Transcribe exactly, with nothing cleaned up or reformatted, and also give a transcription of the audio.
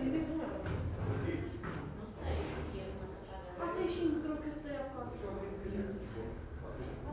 trinta e cinco euros. Não sei se é uma atrapalhada. Ah, tem sim, o troco que eu te dei há bocado.